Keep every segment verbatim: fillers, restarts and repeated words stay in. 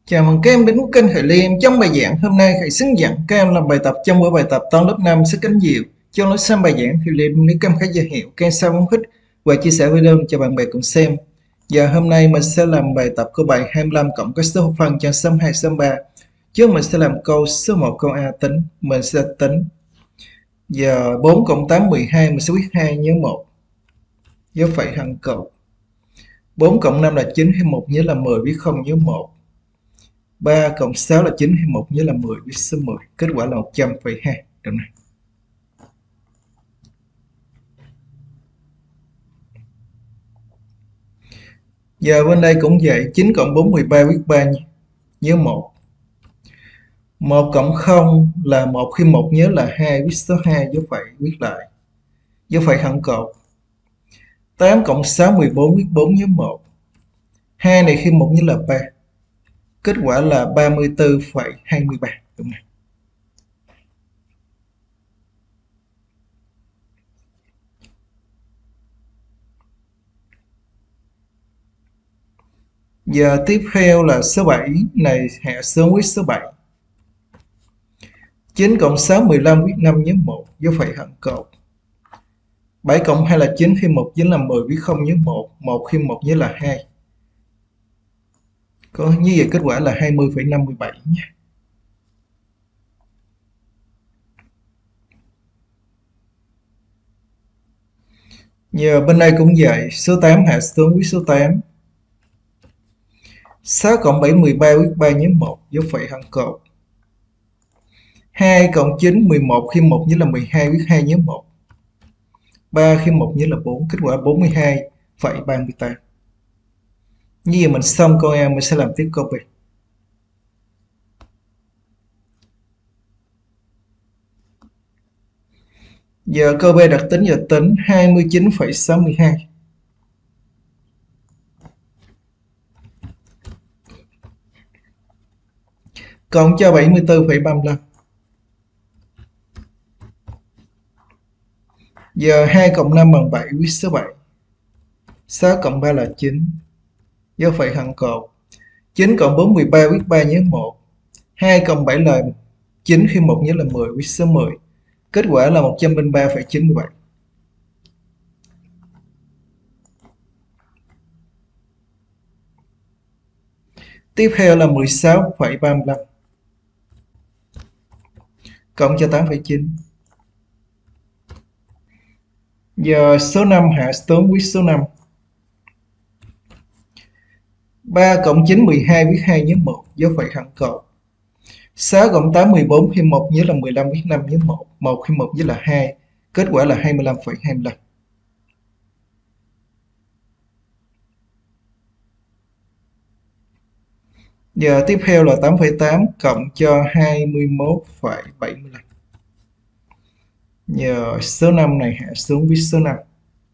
Chào mừng các em đến với kênh Khải Liêm. Trong bài giảng hôm nay, Khải hướng dẫn các em làm bài tập trong buổi bài tập toán lớp năm sức cánh diệu. Cho lối xem bài giảng Khải Liêm, nếu các em thấy giới thiệu, các em sao không thích và chia sẻ video cho bạn bè cùng xem. Giờ hôm nay mình sẽ làm bài tập của bài hai mươi lăm cộng các số hợp phân cho số hai, số ba. Trước mình sẽ làm câu số một, câu A tính, mình sẽ tính. Giờ bốn cộng tám, mười hai, mình sẽ viết hai nhớ một. Dấu phẩy hằng cột. bốn cộng năm là chín, hay một nhớ là mười, viết không nhớ một. ba cộng sáu là chín, hay một nhớ là mười, viết số mười. Kết quả là một trăm phẩy hai. Đúng này. Giờ bên đây cũng vậy, chín cộng bốn, mười ba, viết ba nhớ một. một cộng không là một, khi một nhớ là hai, viết số hai, dấu phẩy viết lại. Dấu phẩy hẳn cột. tám cộng sáu, mười bốn, viết bốn nhớ một. hai này khi một nhớ là ba. Kết quả là ba mươi tư phẩy hai mươi ba. Đúng này. Giờ tiếp theo là số bảy này hạ xuống viết số bảy. chín cộng sáu, mười lăm, viết năm nhớ một, dấu phẩy hẳn cột. bảy cộng hai là chín, khi một nhớ là mười, viết không nhớ một, một khi một nhớ là hai. Có như vậy kết quả là hai mươi phẩy năm mươi bảy nhé. Giờ bên đây cũng vậy, số tám hạ xuống viết số tám. sáu cộng bảy, mười ba, viết ba nhớ một, dấu phẩy hẳn cột. hai cộng chín, mười một, khi một nhớ là mười hai, viết hai nhớ một. ba khi một nhớ là bốn, kết quả bốn mươi hai phẩy ba mươi tám. Như vậy mình xong câu A, mình sẽ làm tiếp câu B. Giờ câu B đặc tính giờ tính hai mươi chín phẩy sáu mươi hai. Cộng cho bảy mươi tư phẩy ba mươi lăm. Giờ hai cộng năm bằng bảy, viết số bảy. sáu cộng ba là chín, dấu phẩy hằng cột. chín cộng bốn, mười ba, viết ba nhớ một. hai cộng bảy là chín, khi một nhớ là mười, viết số mười. Kết quả là một trăm lẻ ba phẩy chín mươi bảy. Tiếp theo là mười sáu phẩy ba mươi lăm. Cộng cho tám phẩy chín. Giờ số năm hạ xuống viết số năm. ba cộng chín, mười hai, viết hai nhớ một, dấu phẩy hằng cột. sáu cộng tám, mười bốn, khi một nhớ là mười lăm, viết năm nhớ một, một khi một nhớ là hai. Kết quả là hai mươi lăm phẩy hai mươi lăm. Giờ tiếp theo là tám phẩy tám cộng cho hai mươi mốt phẩy bảy mươi lăm. Giờ số năm này hạ xuống viết số năm.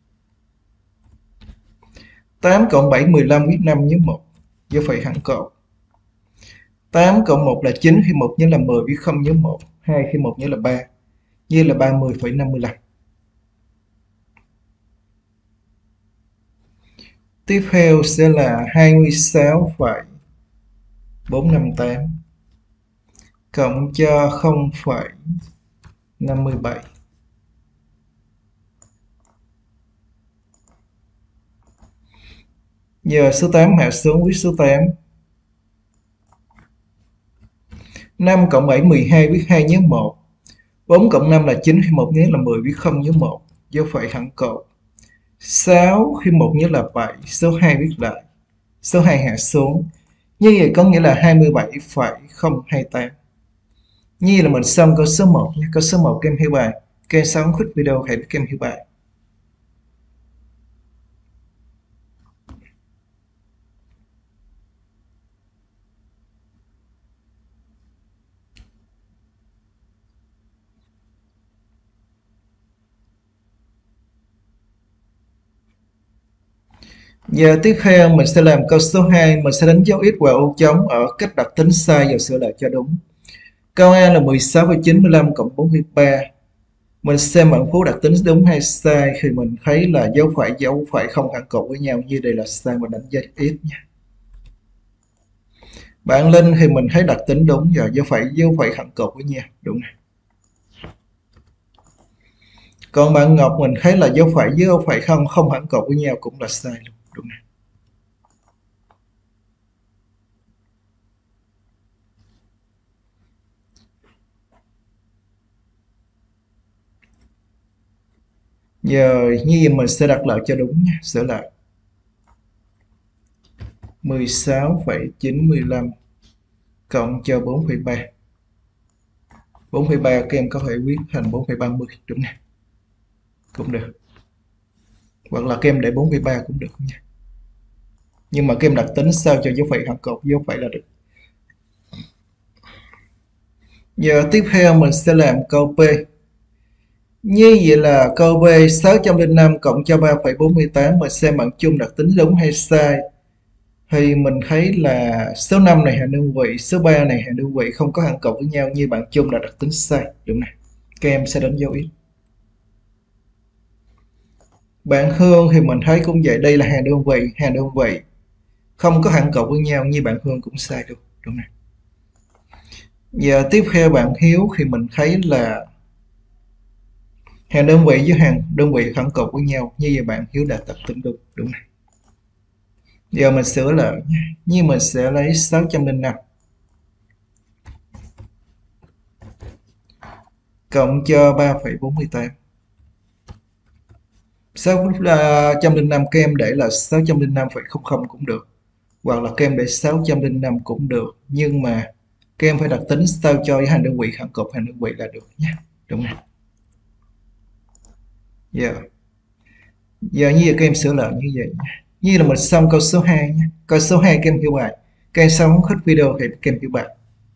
tám cộng bảy, mười lăm, viết năm nhớ một, dấu phẩy hằng cột. tám cộng một là chín, khi một nhớ là mười, viết không nhớ một, hai khi một nhớ là ba. Như là ba mươi phẩy năm mươi lăm. Tiếp theo sẽ là hai mươi sáu phẩy bốn năm tám cộng cho không phẩy năm mươi bảy. Giờ số tám hạ xuống viết số tám. năm cộng bảy, mười hai, viết hai nhớ một. bốn cộng năm là chín, khi một nhớ là mười, viết không nhớ một, dấu phẩy hẳn cột. sáu khi một nhớ là bảy, số hai viết lại. Số hai hạ xuống. Như vậy có nghĩa là hai mươi bảy phẩy không hai tám. Như vậy là mình xong câu số một nha. Câu số một các em hiểu bài. Các em sao thích video hãy các em hiểu bài. Giờ tiếp theo mình sẽ làm câu số hai, mình sẽ đánh dấu x và ô trống ở cách đặt tính sai và sửa lại cho đúng. Câu A là mười sáu phẩy chín mươi lăm cộng bốn mươi ba. Mình xem mã số đặt tính đúng hay sai khi mình thấy là dấu phẩy dấu phẩy không hẳn cột với nhau, như đây là sai, mình đánh dấu x nha. Bạn Linh thì mình thấy đặc tính đúng, giờ dấu phẩy dấu phẩy khẳng cột với nhau đúng này. Còn bạn Ngọc mình thấy là dấu phẩy với dấu phẩy không không hẳn cột với nhau cũng là sai luôn đúng này. Giờ như vậy mình sẽ đặt lại cho đúng nha, sửa lại mười sáu phẩy chín mươi lăm cộng cho bốn phẩy ba. bốn phẩy ba các em có thể viết thành bốn phẩy ba mươi đúng này. Cũng được. Hoặc là các em để bốn phẩy ba cũng được nha. Nhưng mà các em đặt tính sao cho dấu phẩy hẳn cột dấu phẩy là được. Giờ tiếp theo mình sẽ làm câu P. Như vậy là câu B sáu trăm lẻ năm cộng cho ba phẩy bốn mươi tám mà xem bạn chung đặc tính đúng hay sai. Thì mình thấy là số năm này hàng đơn vị, số ba này hàng đơn vị không có hẳn cột với nhau, như bạn chung là đặc tính sai. Đúng này. Các em sẽ đánh dấu ý. Bạn Hương thì mình thấy cũng vậy, đây là hàng đơn vị, hàng đơn vị không có hẳn cột với nhau, như bạn Hương cũng sai luôn. Đúng này. Giờ tiếp theo bạn Hiếu thì mình thấy là hàng đơn vị với hàng đơn vị hẳn cột với nhau, như vậy bạn Hiếu đã tập tính đúng. Đúng này. Giờ mình sửa lại như mình sẽ lấy sáu trăm lẻ năm cộng cho ba phẩy bốn mươi tám. sáu trăm lẻ năm các em để là sáu trăm lẻ năm phẩy không không cũng được, hoặc là các em để sáu trăm lẻ năm cũng được, nhưng mà các em phải đặt tính sao cho hàng đơn vị hẳn cột hàng đơn vị là được nhé. Đúng này. Giờ giờ như vậy các em sửa lại như vậy như là mình xong câu số hai nhé. Câu số hai các em hiểu bài, các em xong hết video thì các em hiểu bài.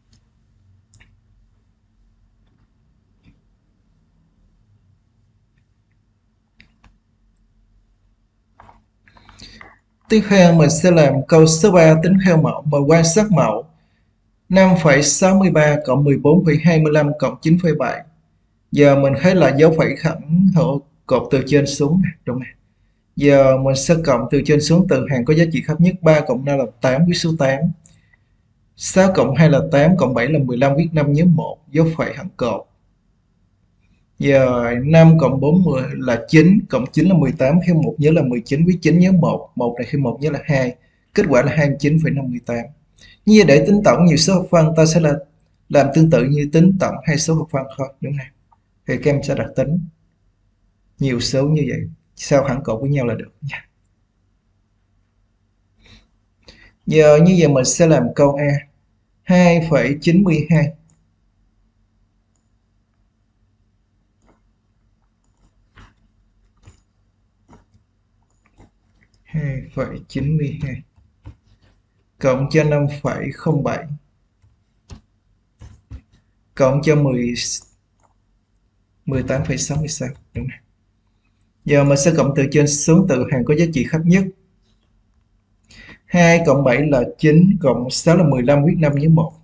Tiếp theo mình sẽ làm câu số ba tính theo mẫu mà quan sát mẫu năm phẩy sáu mươi ba cộng mười bốn phẩy hai mươi lăm cộng chín phẩy bảy. Giờ mình thấy là dấu phẩy khẳng hữu cột từ trên xuống này, đúng này. Giờ mình sẽ cộng từ trên xuống từ hàng có giá trị khác nhất. Ba cộng năm là tám với số tám. sáu cộng hai là tám, cộng bảy là mười lăm, viết năm nhớ một, dấu phẩy hẳn cột. Giờ năm cộng bốn mươi là chín, cộng chín là mười tám, khi một nhớ là mười chín, viết chín nhớ một, một này khi một nhớ là hai. Kết quả là hai mươi chín phẩy năm mươi tám. Như để tính tổng nhiều số hợp phân, ta sẽ là làm tương tự như tính tổng hai số hợp phân thôi, đúng này. Thì các em sẽ đặt tính nhiều số như vậy sao hẳn cột với nhau là được nha. Giờ như vậy mình sẽ làm câu A hai phẩy chín mươi hai hai phẩy chín mươi hai cộng cho năm phẩy không bảy cộng cho mười mười tám phẩy sáu mươi sáu, đúng này. Giờ mình sẽ cộng từ trên xuống từ hàng có giá trị khác nhất. Hai cộng bảy là chín, cộng sáu là mười lăm, viết năm nhớ một.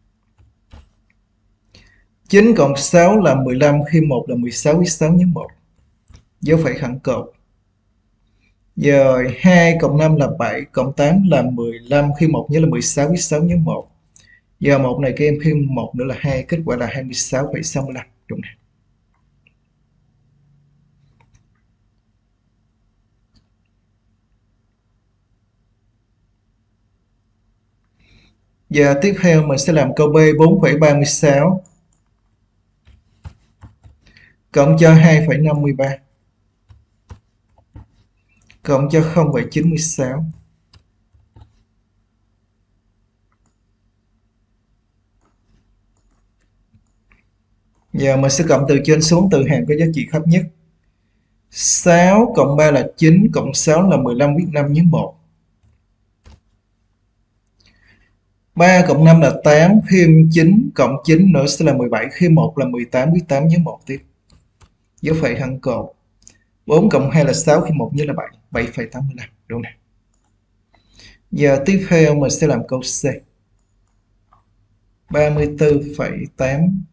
chín cộng sáu là mười lăm, khi một là mười sáu, viết sáu nhớ một, dấu phẩy khẳng cột. Giờ hai cộng năm là bảy, cộng tám là mười lăm, khi một nhớ là mười sáu, viết sáu nhớ một. Giờ một này các em thêm một nữa là hai, kết quả là hai mươi sáu phẩy sáu mươi lăm, đúng này. Giờ tiếp theo mình sẽ làm câu B bốn phẩy ba mươi sáu cộng cho hai phẩy năm mươi ba cộng cho không phẩy chín mươi sáu. Giờ mình sẽ cộng từ trên xuống từ hàng có giá trị khác nhất. sáu cộng ba là chín, cộng sáu là mười lăm, viết năm nhớ một. ba cộng năm là tám, thêm chín, cộng chín nữa sẽ là mười bảy, khi một là mười tám, viết tám nhớ một tiếp, dấu phẩy hẳn cột. bốn cộng hai là sáu, khi một nhớ là bảy, bảy phẩy tám mươi lăm, đúng này. Giờ tiếp theo mình sẽ làm câu C ba mươi tư phẩy tám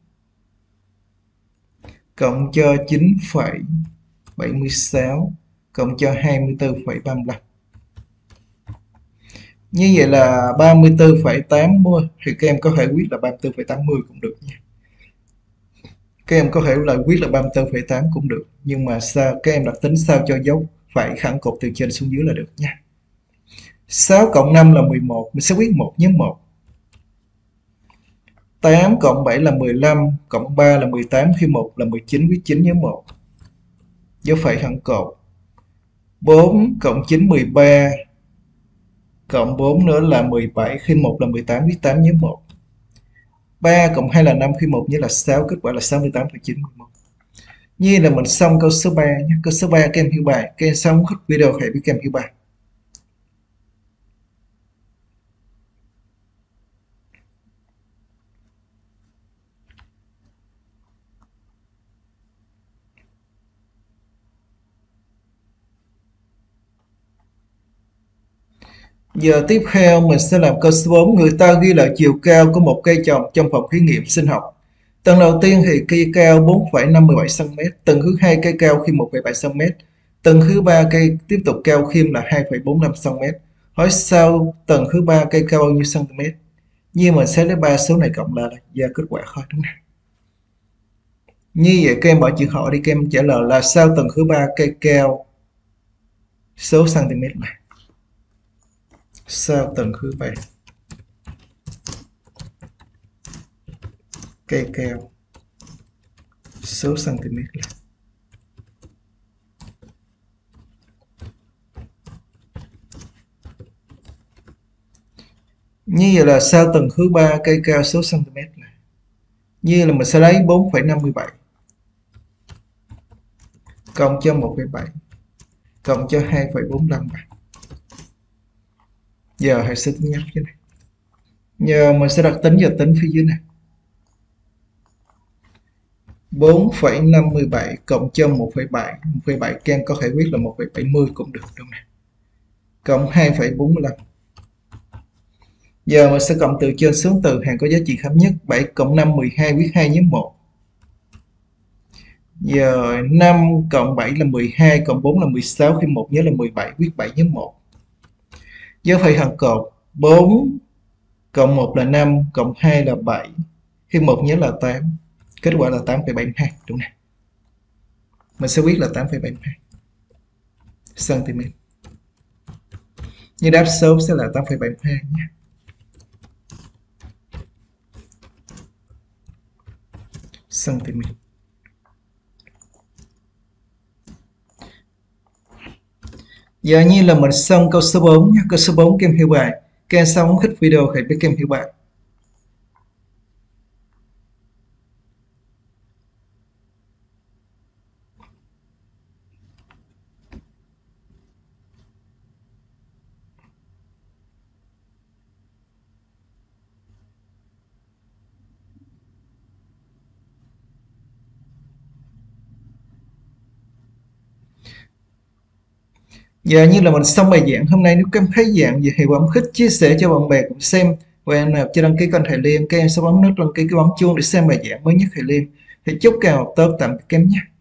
cộng cho chín phẩy bảy mươi sáu cộng cho hai mươi tư phẩy ba mươi lăm. Như vậy là ba mươi tư phẩy tám mươi thì các em có thể quyết là ba mươi tư phẩy tám mươi cũng được nha. Các em có thể là quyết là ba mươi tư phẩy tám cũng được, nhưng mà sao các em đặt tính sao cho dấu phải khẳng cột từ trên xuống dưới là được nha. sáu cộng năm là mười một, mình sẽ quyết một nhân một. tám cộng bảy là mười lăm, cộng ba là mười tám, khi một là mười chín, quyết chín nhân một. Dấu phẩy khẳng cột. bốn cộng chín mười ba, cộng bốn nữa là mười bảy, khi một là mười tám, quyết tám nhân một. ba cộng hai là năm, khi một nhớ là sáu, kết quả là sáu mươi tám phẩy chín mươi mốt. Như là mình xong câu số ba nhé. Câu số ba các em hiểu bài. Các em xong hết video hãy biết các em hiểu bài. Giờ tiếp theo mình sẽ làm câu số bốn. Người ta ghi lại chiều cao của một cây trồng trong phòng thí nghiệm sinh học. Tầng đầu tiên thì cây cao bốn phẩy năm mươi bảy xăng-ti-mét, tầng thứ hai cây cao khiêm một phẩy bảy xăng-ti-mét, tầng thứ ba cây tiếp tục cao khiêm là hai phẩy bốn mươi lăm xăng-ti-mét. Hỏi sau tầng thứ ba cây cao bao nhiêu cm? Như mình sẽ lấy ba số này cộng lại ra kết quả thôi đúng không? Như vậy các em bỏ chữ hỏi đi, các em trả lời là sau tầng thứ ba cây cao số cm này. Sau tầng thứ ba cây cao số cm là. Như vậy là sau tầng thứ ba cây cao số cm này. Như là mình sẽ lấy bốn phẩy năm mươi bảy cộng cho một phẩy bảy cộng cho hai phẩy bốn mươi lăm. Giờ hãy sẽ tính nhắc cái này. Giờ mình sẽ đặt tính giờ tính phía dưới này. bốn phẩy năm mươi bảy cộng cho một phẩy bảy, một phẩy bảy các em có thể viết là một phẩy bảy mươi cũng được đúng này. Cộng hai phẩy bốn mươi lăm. Giờ mình sẽ cộng từ trên xuống từ hàng có giá trị khám nhất. bảy cộng năm mười hai, viết hai nhân một. Giờ năm cộng bảy là mười hai, cộng bốn là mười sáu, khi một nhớ là mười bảy, viết bảy nhân một. Dấu phẩy hàng cột. bốn cộng một là năm, cộng hai là bảy, khi một nhớ là tám, kết quả là tám phẩy bảy mươi hai đúng này. Mình sẽ viết là tám phẩy bảy mươi hai cm. Như đáp số sẽ là tám phẩy bảy mươi hai nhé. Cm. Giờ như là mình xong câu số bốn nhé. Câu số bốn các em hiểu bài. Các em xong thích video hãy biết các em hiểu bài. Giờ như là mình xong bài giảng hôm nay. Nếu các em thấy giảng gì thì bấm thích chia sẻ cho bạn bè cùng xem. Và em nào chưa đăng ký kênh Thầy Liêm, các em sẽ bấm nút đăng ký cái bấm chuông để xem bài giảng mới nhất Thầy Liêm. Thì chúc các em học tốt, tạm biệt các em nhé.